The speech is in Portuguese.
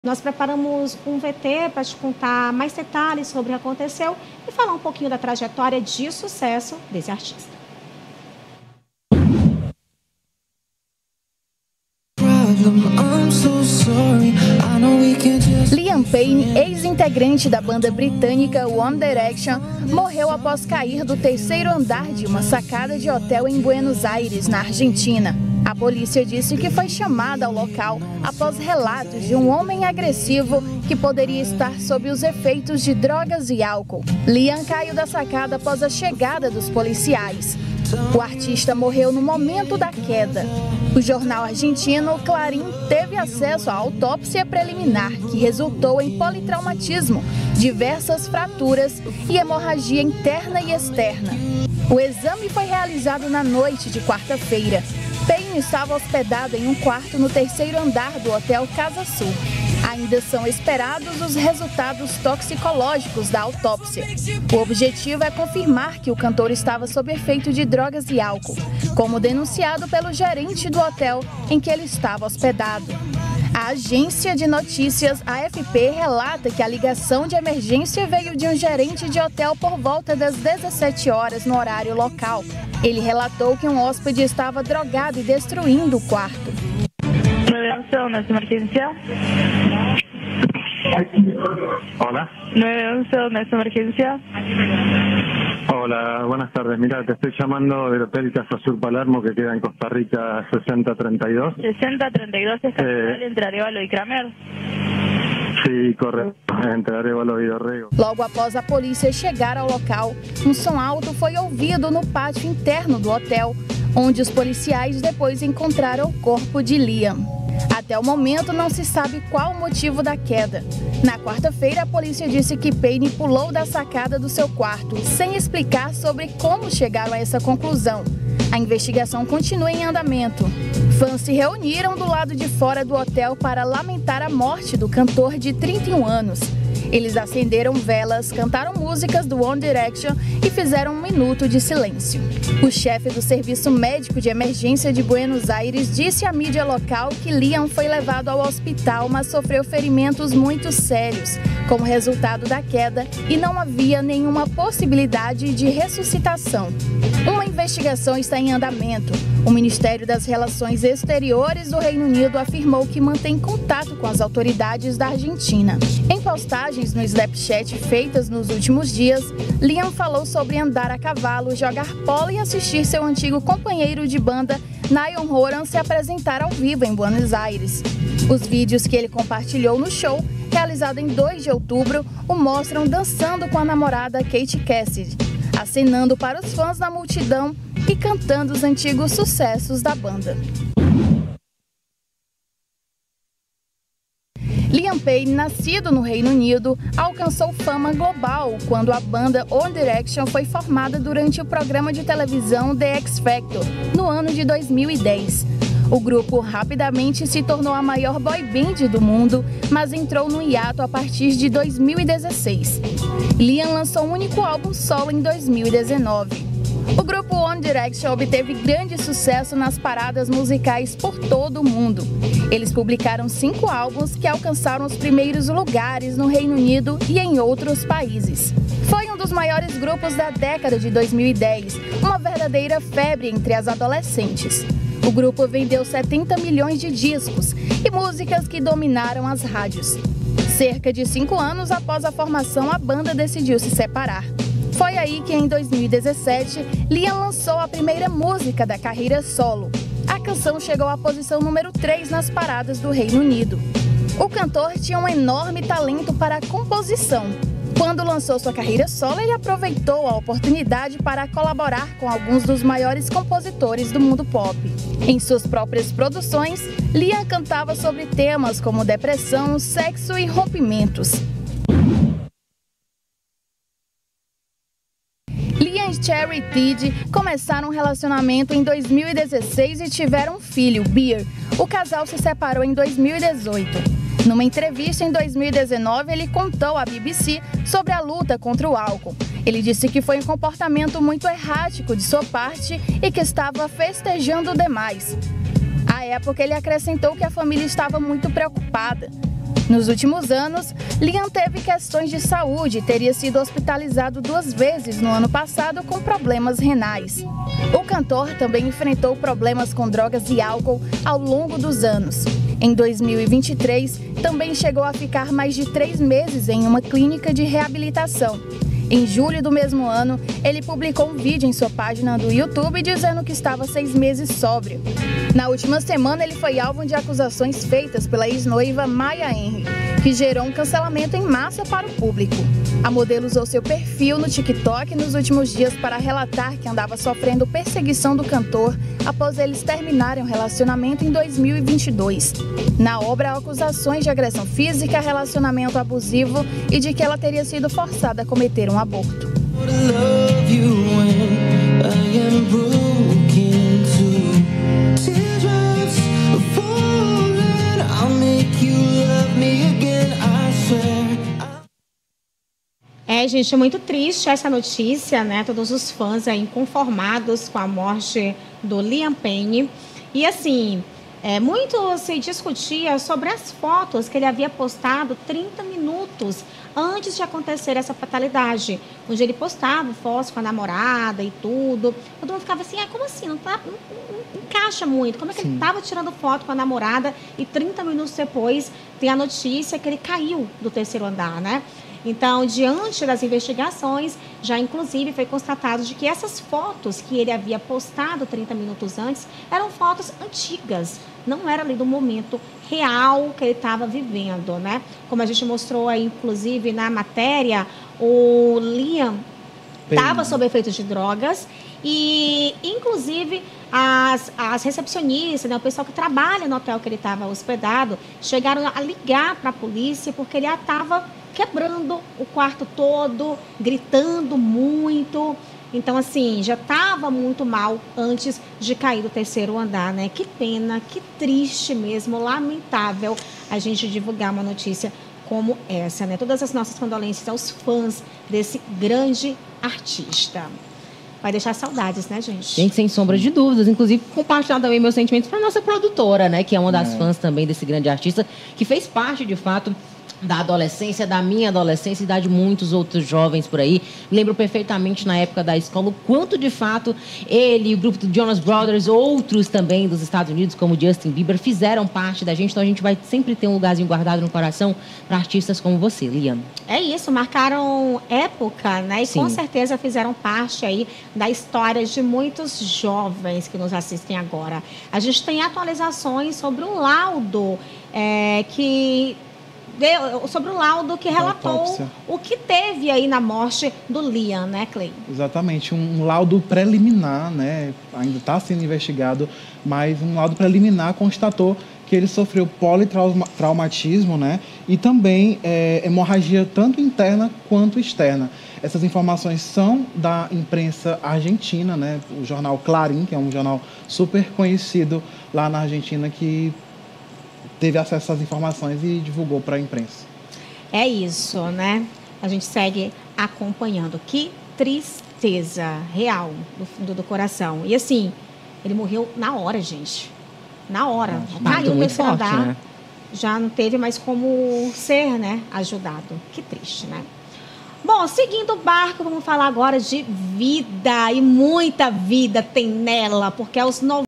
Nós preparamos um VT para te contar mais detalhes sobre o que aconteceu e falar um pouquinho da trajetória de sucesso desse artista. Liam Payne, ex-integrante da banda britânica One Direction, morreu após cair do terceiro andar de uma sacada de hotel em Buenos Aires, na Argentina. A polícia disse que foi chamada ao local após relatos de um homem agressivo que poderia estar sob os efeitos de drogas e álcool. Liam caiu da sacada após a chegada dos policiais. O artista morreu no momento da queda. O jornal argentino Clarín teve acesso à autópsia preliminar, que resultou em politraumatismo, diversas fraturas e hemorragia interna e externa. O exame foi realizado na noite de quarta-feira. Payne estava hospedado em um quarto no terceiro andar do Hotel Casa Sul. Ainda são esperados os resultados toxicológicos da autópsia. O objetivo é confirmar que o cantor estava sob efeito de drogas e álcool, como denunciado pelo gerente do hotel em que ele estava hospedado. A agência de notícias AFP relata que a ligação de emergência veio de um gerente de hotel por volta das 17 horas no horário local. Ele relatou que um hóspede estava drogado e destruindo o quarto. 911, ¿es emergencia? Hola. 911, ¿es emergencia? Hola, buenas tardes. Mira, te estoy llamando del Hotel Casa Sur Palermo, que queda en Costa Rica 6032. 6032 es capital entre Arevalo y Kramer. Sí, correcto, entre Arevalo e Dorrego. Logo após a polícia chegar ao local, um som alto foi ouvido no pátio interno do hotel, onde os policiais depois encontraram o corpo de Liam. Até o momento não se sabe qual o motivo da queda. Na quarta-feira, a polícia disse que Payne pulou da sacada do seu quarto, sem explicar sobre como chegaram a essa conclusão. A investigação continua em andamento. Fãs se reuniram do lado de fora do hotel para lamentar a morte do cantor de 31 anos. Eles acenderam velas, cantaram músicas do One Direction e fizeram um minuto de silêncio. O chefe do Serviço Médico de Emergência de Buenos Aires disse à mídia local que Liam foi levado ao hospital, mas sofreu ferimentos muito sérios como resultado da queda e não havia nenhuma possibilidade de ressuscitação. Uma investigação está em andamento. O Ministério das Relações Exteriores do Reino Unido afirmou que mantém contato com as autoridades da Argentina. Em postagens no Snapchat feitas nos últimos dias, Liam falou sobre andar a cavalo, jogar polo e assistir seu antigo companheiro de banda, Niall Horan, se apresentar ao vivo em Buenos Aires. Os vídeos que ele compartilhou no show, realizado em 2 de outubro, o mostram dançando com a namorada Kate Cassidy, acenando para os fãs na multidão e cantando os antigos sucessos da banda. Liam Payne, nascido no Reino Unido, alcançou fama global quando a banda One Direction foi formada durante o programa de televisão The X Factor, no ano de 2010. O grupo rapidamente se tornou a maior boy band do mundo, mas entrou no hiato a partir de 2016. Liam lançou um único álbum solo em 2019. O grupo One Direction obteve grande sucesso nas paradas musicais por todo o mundo. Eles publicaram 5 álbuns que alcançaram os primeiros lugares no Reino Unido e em outros países. Foi um dos maiores grupos da década de 2010, uma verdadeira febre entre as adolescentes. O grupo vendeu 70 milhões de discos e músicas que dominaram as rádios. Cerca de 5 anos após a formação, a banda decidiu se separar. Foi aí que, em 2017, Liam lançou a primeira música da carreira solo. A canção chegou à posição número 3 nas paradas do Reino Unido. O cantor tinha um enorme talento para a composição. Quando lançou sua carreira solo, ele aproveitou a oportunidade para colaborar com alguns dos maiores compositores do mundo pop. Em suas próprias produções, Liam cantava sobre temas como depressão, sexo e rompimentos. Liam e Cherry Tid começaram um relacionamento em 2016 e tiveram um filho, Bear. O casal se separou em 2018. Numa entrevista em 2019, ele contou à BBC sobre a luta contra o álcool. Ele disse que foi um comportamento muito errático de sua parte e que estava festejando demais. À época, ele acrescentou que a família estava muito preocupada. Nos últimos anos, Liam teve questões de saúde e teria sido hospitalizado 2 vezes no ano passado com problemas renais. O cantor também enfrentou problemas com drogas e álcool ao longo dos anos. Em 2023, também chegou a ficar mais de 3 meses em uma clínica de reabilitação. Em julho do mesmo ano, ele publicou um vídeo em sua página do YouTube dizendo que estava 6 meses sóbrio. Na última semana, ele foi alvo de acusações feitas pela ex-noiva Maya Henry, que gerou um cancelamento em massa para o público. A modelo usou seu perfil no TikTok nos últimos dias para relatar que andava sofrendo perseguição do cantor após eles terminarem um relacionamento em 2022. Na obra, há acusações de agressão física, relacionamento abusivo e de que ela teria sido forçada a cometer um aborto. Gente, é muito triste essa notícia, né? Todos os fãs aí inconformados com a morte do Liam Payne. E assim, muito se discutia sobre as fotos que ele havia postado 30 minutos antes de acontecer essa fatalidade, onde ele postava fotos com a namorada e tudo. Todo mundo ficava assim, como assim? Não encaixa muito. Como é que ele estava tirando foto com a namorada e 30 minutos depois tem a notícia que ele caiu do 3º andar, né? Então, diante das investigações, já inclusive foi constatado de que essas fotos que ele havia postado 30 minutos antes eram fotos antigas, não era ali do momento real que ele estava vivendo, né? Como a gente mostrou aí, inclusive, na matéria, o Liam estava sob efeito de drogas e, inclusive, as recepcionistas, né, o pessoal que trabalha no hotel que ele estava hospedado, chegaram a ligar para a polícia porque ele estava quebrando o quarto todo, gritando muito. Então, assim, já estava muito mal antes de cair do 3º andar, né? Que pena, que triste mesmo, lamentável a gente divulgar uma notícia como essa, né? Todas as nossas condolências aos fãs desse grande artista. Vai deixar saudades, né, gente? Gente, sem sombra de dúvidas. Inclusive, compartilhar também meus sentimentos para nossa produtora, né? Que é uma das fãs também desse grande artista, que fez parte, de fato, da adolescência, da minha adolescência e da de muitos outros jovens por aí. Lembro perfeitamente na época da escola o quanto, de fato, ele, o grupo do Jonas Brothers, outros também dos Estados Unidos, como Justin Bieber, fizeram parte da gente. Então, a gente vai sempre ter um lugarzinho guardado no coração para artistas como você, Liam. É isso, marcaram época, né? E com certeza fizeram parte aí da história de muitos jovens que nos assistem agora. A gente tem atualizações sobre um laudo sobre o laudo que relatou o que teve aí na morte do Liam, né, Clay? Exatamente, um laudo preliminar, né? Ainda está sendo investigado, mas um laudo preliminar constatou que ele sofreu politraumatismo, né? E também hemorragia tanto interna quanto externa. Essas informações são da imprensa argentina, né? O jornal Clarín, que é um jornal super conhecido lá na Argentina, que teve acesso às informações e divulgou para a imprensa. É isso, né? A gente segue acompanhando. Que tristeza real do fundo do coração. E assim, ele morreu na hora, gente. Na hora. Caiu no 3º andar, né? Já não teve mais como ser, né, ajudado. Que triste, né? Bom, seguindo o barco, vamos falar agora de vida. E muita vida tem nela, porque aos